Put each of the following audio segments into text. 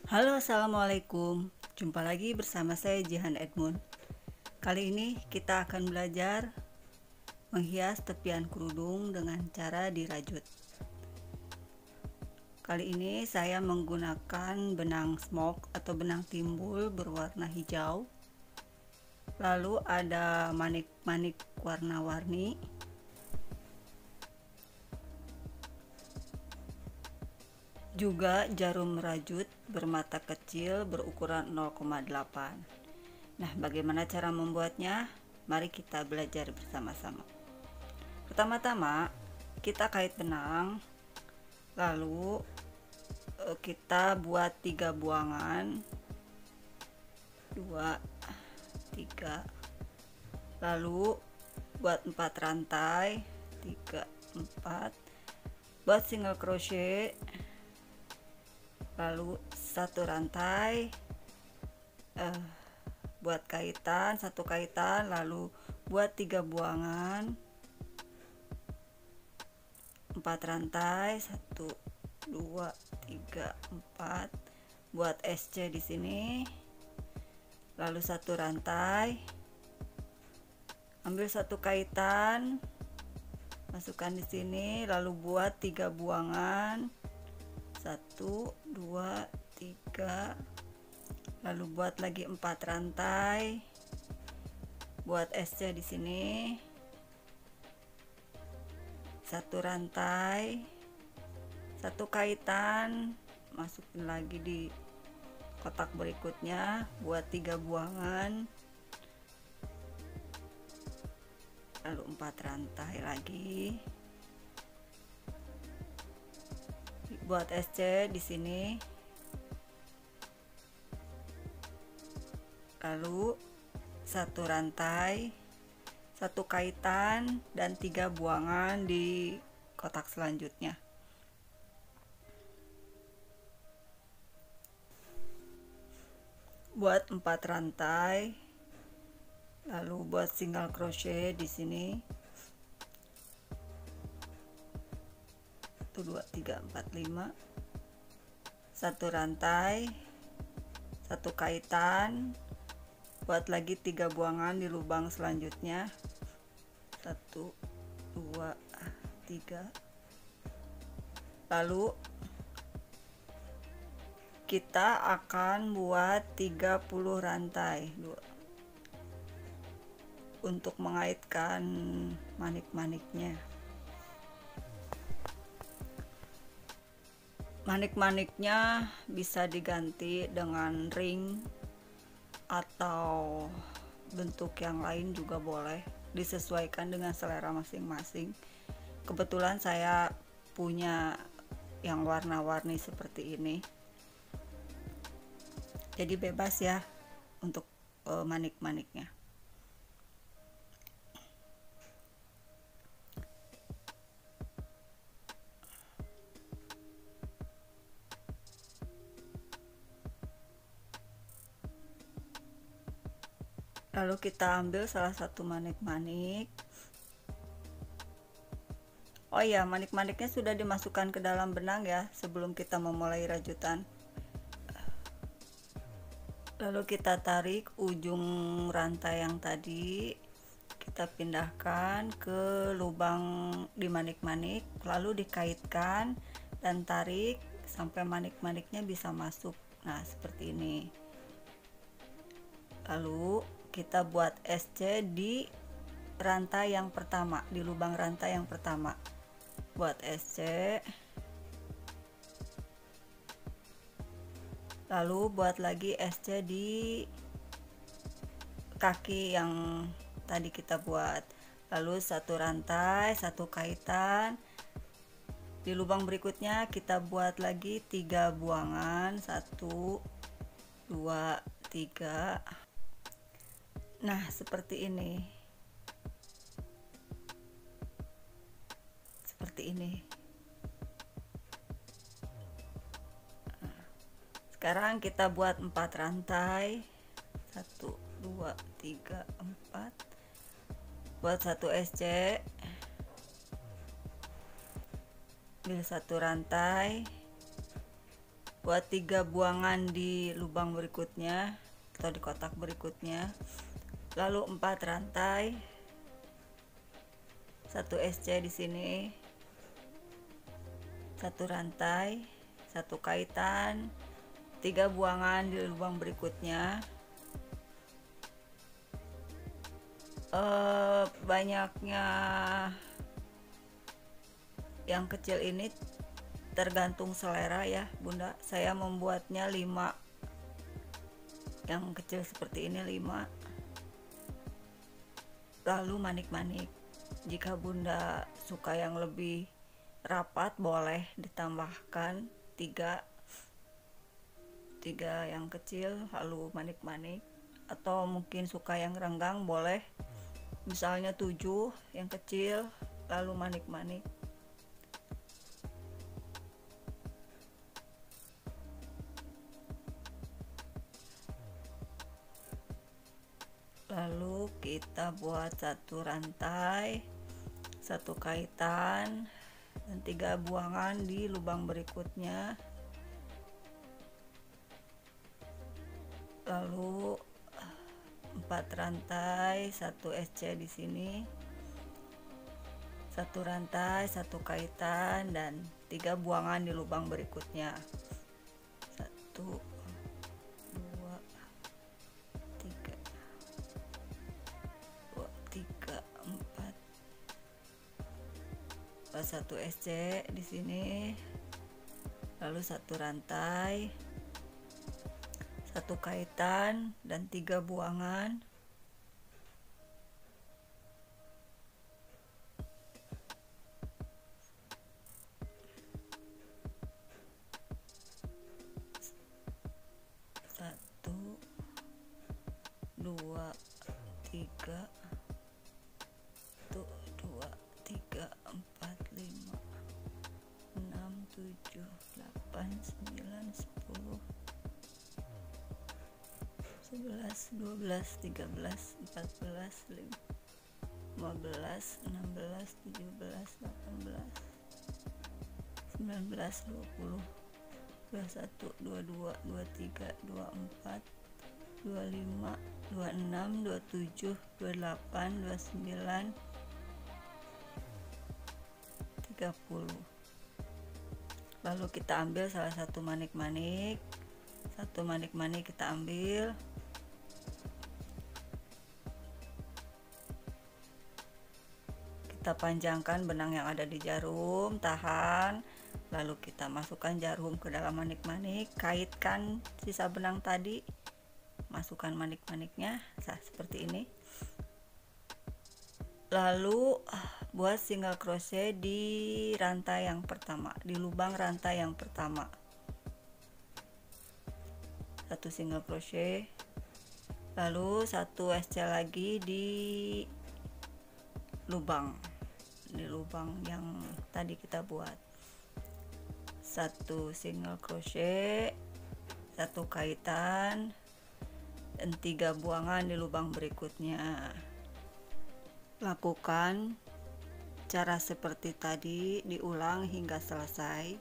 Halo, assalamualaikum. Jumpa lagi bersama saya Jihan Edmund. Kali ini kita akan belajar menghias tepian kerudung dengan cara dirajut. Kali ini saya menggunakan benang smoke atau benang timbul berwarna hijau. Lalu ada manik-manik warna-warni. Juga jarum rajut bermata kecil berukuran 0,8. Nah, bagaimana cara membuatnya? Mari kita belajar bersama-sama. Pertama-tama, kita kait benang, lalu kita buat 3 buangan, 2, 3, lalu buat 4 rantai, 3, 4, buat single crochet, lalu 1 rantai, buat kaitan, 1 kaitan, lalu buat 3 buangan, 4 rantai, 1, 2, 3, 4, buat SC di sini, lalu 1 rantai, ambil 1 kaitan, masukkan di sini, lalu buat 3 buangan, 1, 2, 3, lalu buat lagi 4 rantai, buat SC di sini, 1 rantai, 1 kaitan, masukin lagi di kotak berikutnya, buat 3 buangan, lalu 4 rantai lagi, buat SC di sini, lalu 1 rantai, 1 kaitan, dan 3 buangan di kotak selanjutnya. Buat 4 rantai, lalu buat single crochet di sini, 1, 2, 3, 4, 5, 1 rantai, 1 kaitan, buat lagi 3 buangan di lubang selanjutnya, 1, 2, 3, lalu kita akan buat 30 rantai untuk mengaitkan manik-maniknya. Manik-maniknya bisa diganti dengan ring atau bentuk yang lain juga boleh, disesuaikan dengan selera masing-masing. Kebetulan saya punya yang warna-warni seperti ini, jadi bebas ya untuk manik-maniknya. Lalu kita ambil salah satu manik-manik. Oh iya, manik-maniknya sudah dimasukkan ke dalam benang ya sebelum kita memulai rajutan. Lalu kita tarik ujung rantai yang tadi, kita pindahkan ke lubang di manik-manik, lalu dikaitkan dan tarik sampai manik-maniknya bisa masuk. Nah, seperti ini. Lalu kita buat SC di rantai yang pertama, di lubang rantai yang pertama. Buat SC, lalu buat lagi SC di kaki yang tadi kita buat, lalu 1 rantai, 1 kaitan, di lubang berikutnya kita buat lagi 3 buangan, 1, 2, 3. Nah, seperti ini. Seperti ini. Sekarang kita buat 4 rantai, 1, 2, 3, 4, buat 1 SC, ambil 1 rantai, buat 3 buangan di lubang berikutnya atau di kotak berikutnya, lalu 4 rantai, 1 SC di sini, 1 rantai, 1 kaitan, 3 buangan di lubang berikutnya. Banyaknya yang kecil ini tergantung selera ya Bunda. Saya membuatnya 5, yang kecil seperti ini 5, lalu manik-manik. Jika Bunda suka yang lebih rapat, boleh ditambahkan 3 yang kecil lalu manik-manik, atau mungkin suka yang renggang, boleh misalnya 7 yang kecil lalu manik-manik. Lalu kita buat 1 rantai, 1 kaitan, dan 3 buangan di lubang berikutnya. Lalu 4 rantai, 1 SC di sini, 1 rantai, 1 kaitan, dan 3 buangan di lubang berikutnya. 1, 1 SC di sini, lalu 1 rantai, 1 kaitan, dan 3 buangan. Satu, 2, 3, 11, 12, 13, 14, 15, 16, 17, 18, 19, 20, 21, 22, 23, 24, 25, 26, 27, 28, 29, 30. Lalu kita ambil salah satu manik-manik, kita ambil, kita panjangkan benang yang ada di jarum, tahan, lalu kita masukkan jarum ke dalam manik-manik, kaitkan sisa benang tadi, masukkan manik-maniknya, seperti ini. Lalu buat single crochet di rantai yang pertama, di lubang rantai yang pertama, 1 single crochet, lalu 1 SC lagi di lubang yang tadi kita buat, 1 single crochet, 1 kaitan, dan 3 buangan di lubang berikutnya. Lakukan cara seperti tadi, diulang hingga selesai.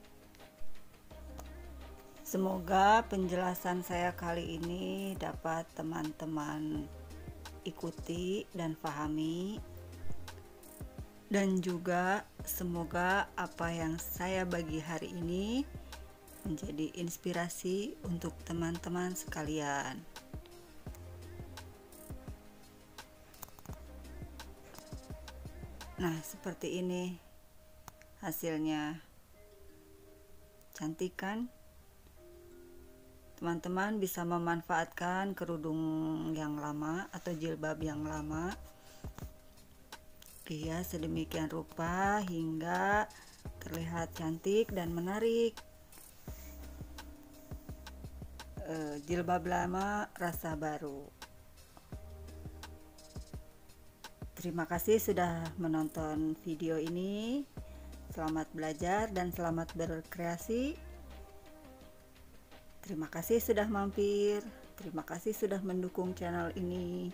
Semoga penjelasan saya kali ini dapat teman-teman ikuti dan pahami, dan juga semoga apa yang saya bagi hari ini menjadi inspirasi untuk teman-teman sekalian. Nah, seperti ini hasilnya. Cantik kan? Teman-teman bisa memanfaatkan kerudung yang lama atau jilbab yang lama, hias sedemikian rupa hingga terlihat cantik dan menarik. Jilbab lama rasa baru. Terima kasih sudah menonton video ini. Selamat belajar dan selamat berkreasi. Terima kasih sudah mampir. Terima kasih sudah mendukung channel ini.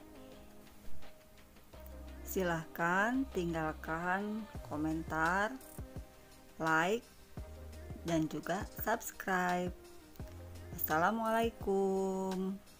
Silahkan tinggalkan komentar, like, dan juga subscribe. Assalamualaikum.